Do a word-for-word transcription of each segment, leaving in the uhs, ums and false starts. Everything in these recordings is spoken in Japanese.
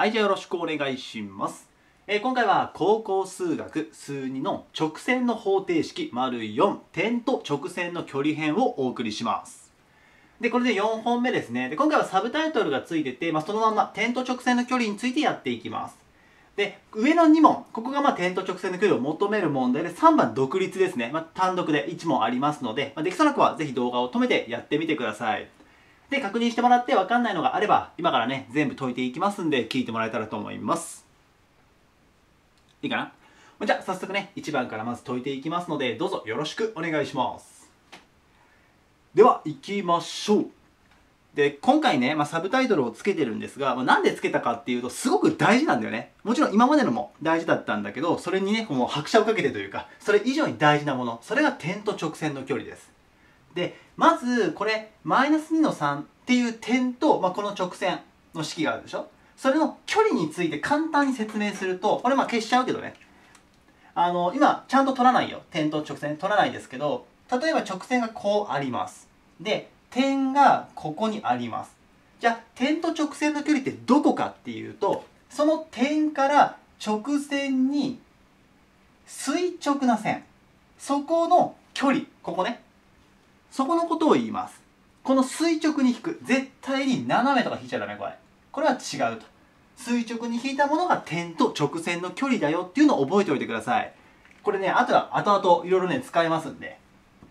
はい、じゃあよろしくお願いします。えー、今回は高校数学数にの直線の方程式 よん 点と直線の距離編をお送りします。で、これでよんほんめですね。で、今回はサブタイトルがついてて、まあ、そのまま点と直線の距離についてやっていきます。で、上のに問、ここがまあ点と直線の距離を求める問題で、さんばん独立ですね。まあ、単独でいち問ありますので、まあ、できそうな子はぜひ動画を止めてやってみてください。で、確認してもらって分かんないのがあれば、今からね、全部解いていきますんで、聞いてもらえたらと思います。いいかな？じゃあ、早速ね、いちばんからまず解いていきますので、どうぞよろしくお願いします。では、行きましょう。で、今回ね、まあ、サブタイトルをつけてるんですが、まあ、なんでつけたかっていうと、すごく大事なんだよね。もちろん今までのも大事だったんだけど、それにね、もう拍車をかけてというか、それ以上に大事なもの、それが点と直線の距離です。で、まず、これ、マイナスにのさんっていう点と、まあ、この直線の式があるでしょ？それの距離について簡単に説明すると、これまあ消しちゃうけどね。あの、今、ちゃんと取らないよ。点と直線取らないですけど、例えば直線がこうあります。で、点がここにあります。じゃあ、点と直線の距離ってどこかっていうと、その点から直線に垂直な線。そこの距離、ここね。そこのことを言います。この垂直に引く。絶対に斜めとか引いちゃダメ、これ。これは違うと。垂直に引いたものが点と直線の距離だよっていうのを覚えておいてください。これね、あとは後々いろいろね、使えますんで。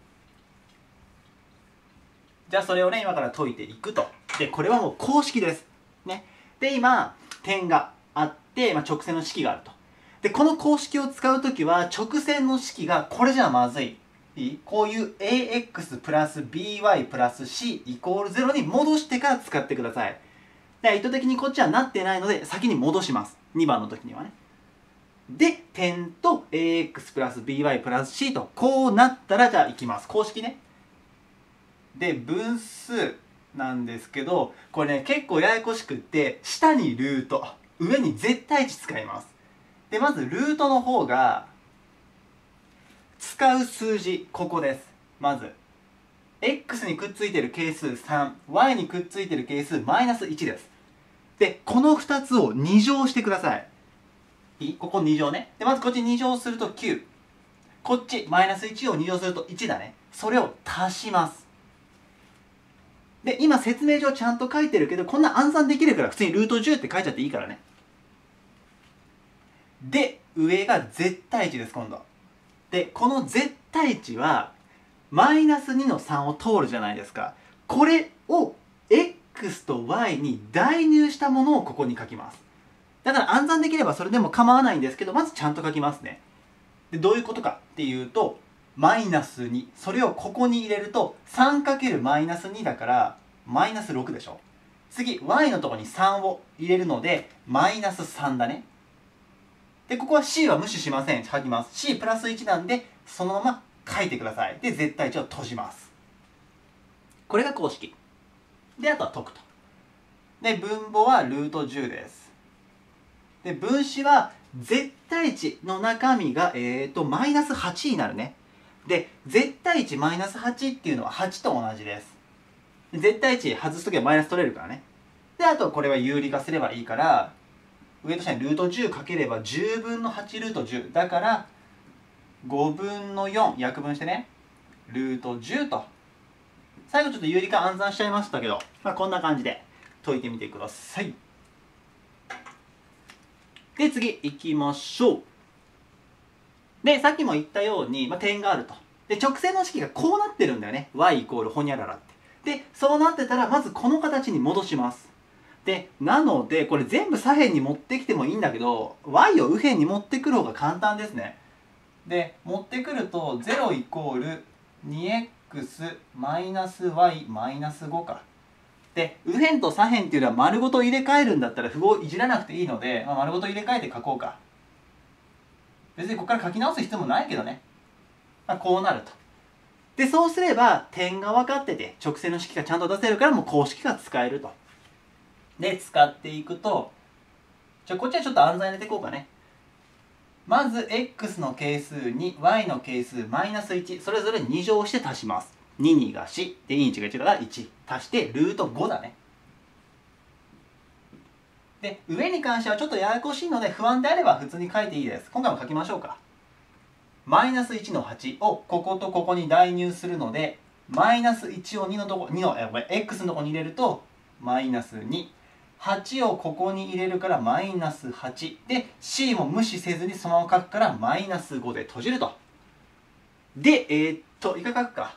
じゃあそれをね、今から解いていくと。で、これはもう公式です。ね。で、今、点があって、まあ、直線の式があると。で、この公式を使うときは、直線の式がこれじゃまずい。いい？こういう エーエックス プラス ビーワイ プラス C イコールゼロに戻してから使ってください。で、意図的にこっちはなってないので、先に戻します。にばんの時にはね。で、点と エーエックス プラス ビーワイ プラス C と、こうなったら、じゃあいきます。公式ね。で、分数なんですけど、これね、結構ややこしくって、下にルート、上に絶対値使います。で、まずルートの方が、使う数字、ここです。まず。x にくっついてる係数さん、y にくっついてる係数マイナスいちです。で、このふたつをに乗してください。いい？ここに乗ね。で、まずこっちに乗するときゅう。こっち、マイナスいちをに乗するといちだね。それを足します。で、今説明上ちゃんと書いてるけど、こんな暗算できるから普通にルートじゅうって書いちゃっていいからね。で、上が絶対値です、今度。で、この絶対値は、マイナスにのさんを通るじゃないですか。これを x と y に代入したものをここに書きます。だから暗算できればそれでも構わないんですけど、まずちゃんと書きますね。で、どういうことかっていうと、マイナスに。それをここに入れると、さんかけるマイナスにだから、マイナスろくでしょ。次、y のところにさんを入れるので、マイナスさんだね。で、ここは c は無視しません。書きます。c プラスいちなんで、そのまま書いてください。で、絶対値を閉じます。これが公式。で、あとは解くと。で、分母はルートじゅうです。で、分子は絶対値の中身が、えーと、マイナスはちになるね。で、絶対値マイナスはちっていうのははちと同じです。絶対値外すときはマイナス取れるからね。で、あとこれは有理化すればいいから、上と下にルートじゅうかければじゅうぶんのはちルートじゅう。だから、ごぶんのよん、約分してね。ルートじゅうと。最後ちょっと有理化暗算しちゃいましたけど、まあこんな感じで解いてみてください。で、次行きましょう。で、さっきも言ったように、まあ、点があると。で、直線の式がこうなってるんだよね。y イコールほにゃららって。で、そうなってたら、まずこの形に戻します。で、なので、これ全部左辺に持ってきてもいいんだけど、y を右辺に持ってくる方が簡単ですね。で、持ってくると、ゼロイコール にエックス マイナス y マイナスごか。で、右辺と左辺っていうのは丸ごと入れ替えるんだったら符号いじらなくていいので、まあ、丸ごと入れ替えて書こうか。別にここから書き直す必要もないけどね。まあ、こうなると。で、そうすれば点が分かってて直線の式がちゃんと出せるからもう公式が使えると。で、使っていくと、じゃあこっちはちょっと暗算入れていこうかね。まず x の係数に y の係数マイナスいち、それぞれに乗して足します。ににがよんでいちがいちだからいち足してルートごだね。 で上に関してはちょっとややこしいので不安であれば普通に書いていいです。今回も書きましょうか。マイナスいちのはちをこことここに代入するので、マイナスいちをにのとこにのえごめん x のとこに入れるとマイナスに、はちをここに入れるからマイナスはちで c も無視せずにそのまま書くからマイナスごで閉じると。でえー、っといかが書くか。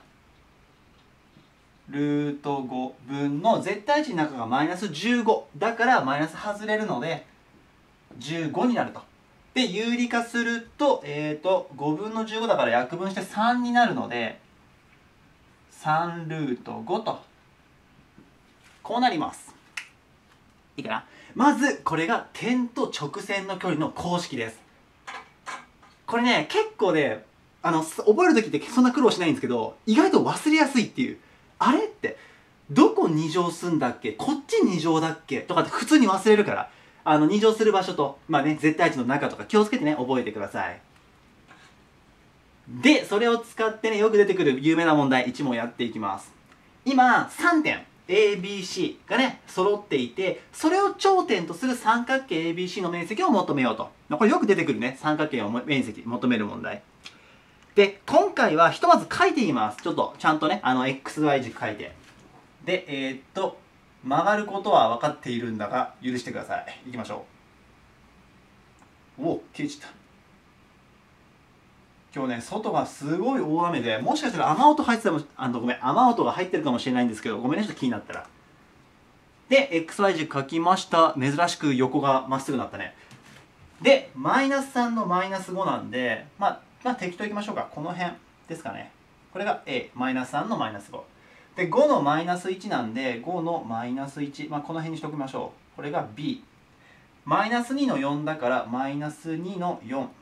ルートごぶんの絶対値の中がマイナスじゅうごだからマイナス外れるのでじゅうごになると。で有理化するとえー、っとごぶんのじゅうごだから約分してさんになるのでさんルートごとこうなります。いいかな。まずこれが点と直線の距離の公式です。これね結構ねあの覚える時ってそんな苦労しないんですけど、意外と忘れやすいっていう、あれってどこに乗すんだっけ、こっちに乗だっけとかって普通に忘れるから、あのに乗する場所とまあね絶対値の中とか気をつけてね覚えてください。でそれを使ってねよく出てくる有名な問題いち問やっていきます。今さんてん エービーシー がね揃っていて、それを頂点とする三角形 エービーシー の面積を求めようと。これよく出てくるね三角形の面積求める問題で、今回はひとまず書いていきます。ちょっとちゃんとねあの エックスワイ 軸書いて、でえー、っと曲がることは分かっているんだが許してください。いきましょう。おお消えちゃった。今日ね外がすごい大雨で、もしかしたら雨音入ってたもあのごめん雨音が入ってるかもしれないんですけど、ごめんねちょっと気になったら。で エックスワイ 軸書きました。珍しく横がまっすぐなったね。でマイナスさんのマイナスごなんで、まあまあ適当いきましょうか。この辺ですかね。これが A マイナスさんのマイナスごでごのマイナスいちなんでごのマイナスいち、まあ、この辺にしておきましょう。これが B マイナスにのよんだからマイナスにのよん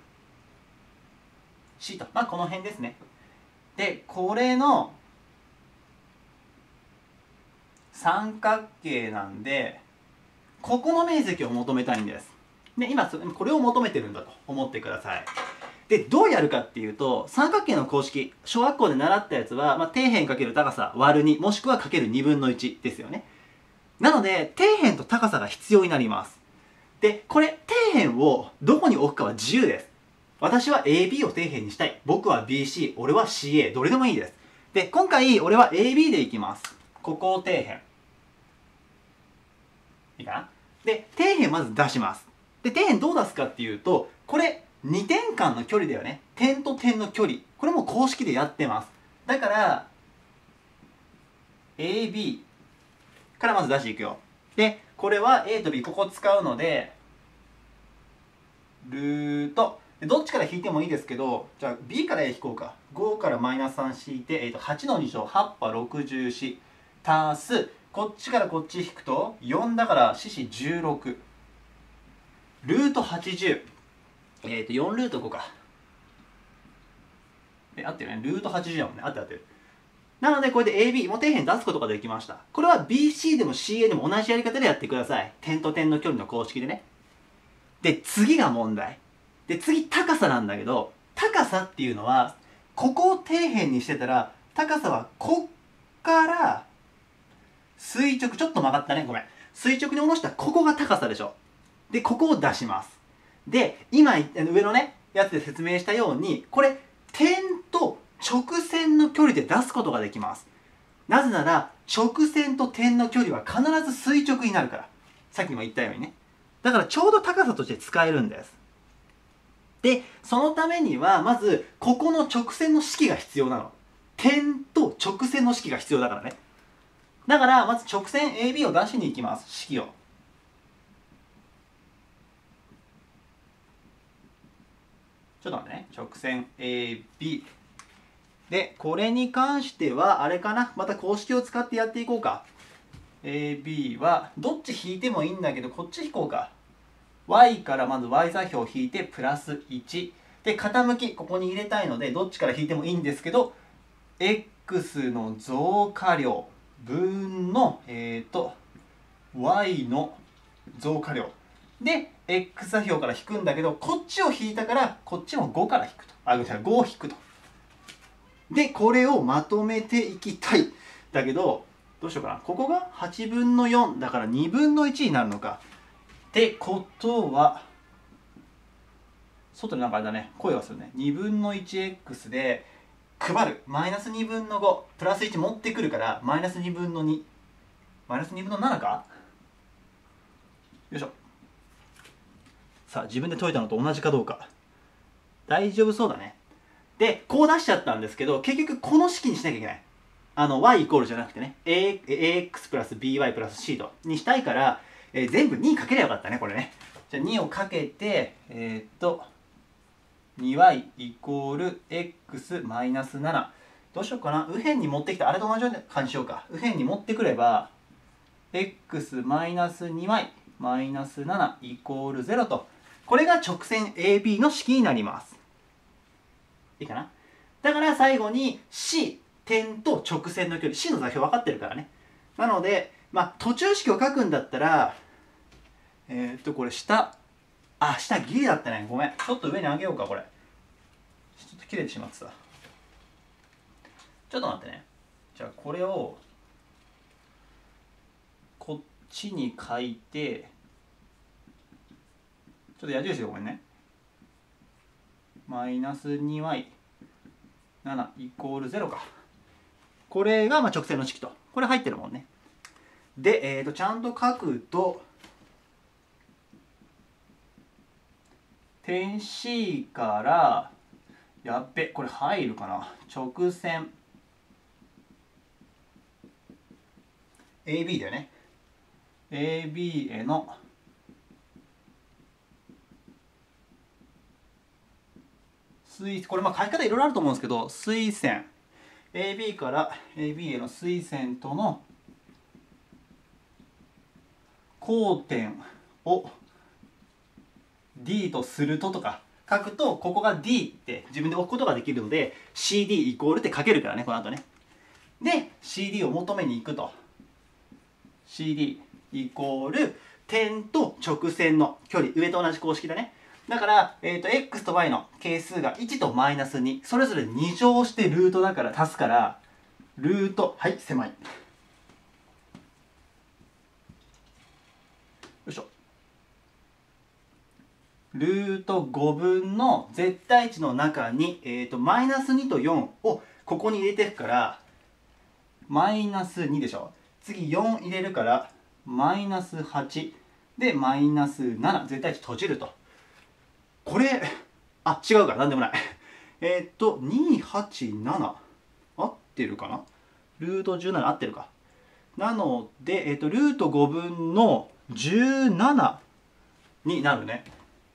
C と、まあこの辺ですね。でこれの三角形なんでここの面積を求めたいんです。で今これを求めてるんだと思ってください。でどうやるかっていうと、三角形の公式小学校で習ったやつは、まあ、底辺×高さ割るにもしくはかけるにぶんのいちですよね。なので底辺と高さが必要になります。でこれ底辺をどこに置くかは自由です。私は エービー を底辺にしたい、僕は ビーシー、 俺は シーエー、 どれでもいいです。で今回俺は エービー でいきます。ここを底辺いいかな。で底辺まず出します。で底辺どう出すかっていうと、これにてんかんの距離だよね。点と点の距離、これも公式でやってます。だから エービー からまず出していくよ。でこれは A と B ここ使うのでルートどっちから引いてもいいですけど、じゃあ B から A 引こうか。ごからマイナスさん引いて、えー、とはちのに乗はち波ろくじゅうよん足すこっちからこっち引くとよんだから四四じゅうろくルートはちじゅう、えー、とよんルートごか。え合ってるね。ルートはちじゅうだもんね。合ってる合ってる。なのでこれで エービー も底辺出すことができました。これは ビーシー でも シーエー でも同じやり方でやってください。点と点の距離の公式でね。で次が問題で、次高さなんだけど、高さっていうのはここを底辺にしてたら高さはこっから垂直ちょっと曲がったね、ごめん、垂直に下ろしたここが高さでしょ。でここを出します。で今上のねやつで説明したように、これ点と直線の距離で出すことができます。なぜなら直線と点の距離は必ず垂直になるから、さっきも言ったようにね。だからちょうど高さとして使えるんです。でそのためにはまずここの直線の式が必要なの。点と直線の式が必要だからね。だからまず直線 エービー を出しに行きます。式をちょっと待ってね。直線 エービー でこれに関してはあれかな、また公式を使ってやっていこうか。 エービー はどっち引いてもいいんだけどこっち引こうか。 y からまず y 座標を引いてプラスいちで傾きここに入れたいのでどっちから引いてもいいんですけど x の増加量分のえっ、ー、と y の増加量で x 座標から引くんだけど、こっちを引いたからこっちもごから引くと、あごめんなさいごを引くと。でこれをまとめていきたい。だけどどうしようかな。ここがはちぶんのよんだからにぶんのいちになるのか。 ってことは、外でなんかあれだね、声がするね。にぶんの いちエックス で配る。マイナスにぶんのご。プラスいち持ってくるから、マイナスにぶんのに。マイナスにぶんのななか？よいしょ。さあ、自分で解いたのと同じかどうか。大丈夫そうだね。で、こう出しちゃったんですけど、結局この式にしなきゃいけない。あの、y イコールじゃなくてね、A、ax プラス by プラス c と、にしたいから、えー、全部にかければよかったね、これね。じゃあにをかけて、えー、っと、にワイ イコール x マイナスなな。どうしようかな。右辺に持ってきた、あれと同じような感じしようか。右辺に持ってくれば、x マイナス にワイ マイナスななイコールゼロと。これが直線 エービー の式になります。いいかな。だから最後に C、点と直線の距離。C の座標分かってるからね。なので、まあ、途中式を書くんだったら、えー、っと、これ下、あ、下ギリだったね。ごめん。ちょっと上に上げようか、これ。ちょっと切れてしまってた。ちょっと待ってね。じゃあ、これを、こっちに書いて、ちょっと矢印でごめんね。マイナス にワイなな イコールゼロか。これがまあ直線の式と。これ入ってるもんね。で、えーと、ちゃんと書くと、点 C から、やっべ、これ入るかな。直線 エービー だよね。エービー への水、これまあ書き方いろいろあると思うんですけど、垂線 エービー から エービー への垂線との交点を D とするととか書くと、ここが D って自分で置くことができるので シーディー イコールって書けるからね、この後ね。で シーディー を求めに行くと シーディー イコール点と直線の距離、上と同じ公式だね。だから、えーと、x と y の係数がいちとマイナスに、それぞれに乗してルートだから足すから、ルート、はい、狭い。よいしょ。ルートごぶんの絶対値の中に、えーと、マイナスにとよんをここに入れていくから、マイナスにでしょ。次よん入れるから、マイナスはちで、マイナスなな、絶対値閉じると。これ、あ、違うか、なんでもない。えーっと、にひゃくはちじゅうなな。合ってるかな？ルートじゅうなな合ってるか。なので、えーっと、ルートごぶんのじゅうななになるね。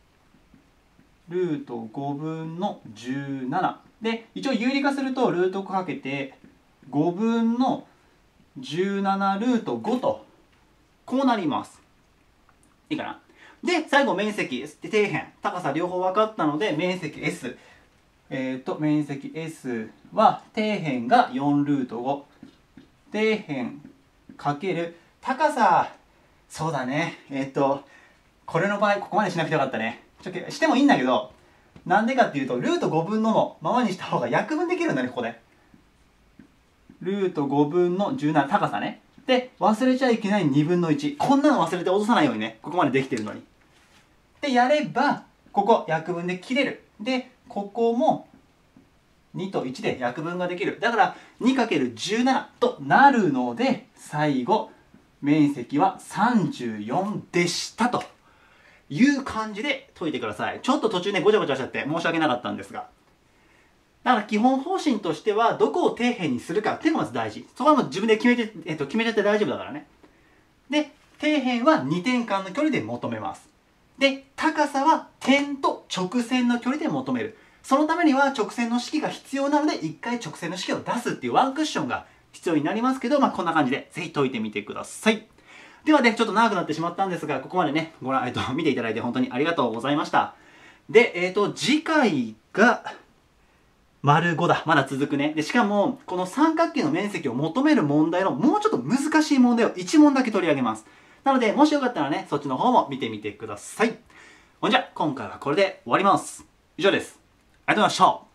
ルートごぶんのじゅうなな。で、一応有理化すると、ルートかけてごぶんのじゅうななルートごと、こうなります。いいかな？で、最後面積、底辺、高さ両方分かったので、面積 S。えっと、面積 S は、底辺がよんルートご。底辺かける高さ、そうだね。えっと、これの場合、ここまでしなくてよかったね。ちょっとしてもいいんだけど、なんでかっていうと、ルートごぶんののままにした方が約分できるんだね、ここで。ルートごぶんのじゅうなな、高さね。で、忘れちゃいけないにぶんのいち。こんなの忘れて落とさないようにね。ここまでできてるのに。で、やれば、ここ約分で切れる。で、ここもにといちで約分ができる。だから にかけるじゅうなな となるので、最後、面積はさんじゅうよんでしたという感じで解いてください。ちょっと途中ね、ごちゃごちゃしちゃって申し訳なかったんですが。だから基本方針としては、どこを底辺にするかっていうのがまず大事。そこはもう自分で決めて、えっと、決めちゃって大丈夫だからね。で、底辺はにてんかんの距離で求めます。で、高さは点と直線の距離で求める。そのためには直線の式が必要なので、一回直線の式を出すっていうワンクッションが必要になりますけど、まあこんな感じでぜひ解いてみてください。ではね、ちょっと長くなってしまったんですが、ここまでね、ご覧、えっと、見ていただいて本当にありがとうございました。で、えっと、次回が、丸ごだ。まだ続くね。で、しかも、この三角形の面積を求める問題のもうちょっと難しい問題をいち問だけ取り上げます。なので、もしよかったらね、そっちの方も見てみてください。ほんじゃ、今回はこれで終わります。以上です。ありがとうございました。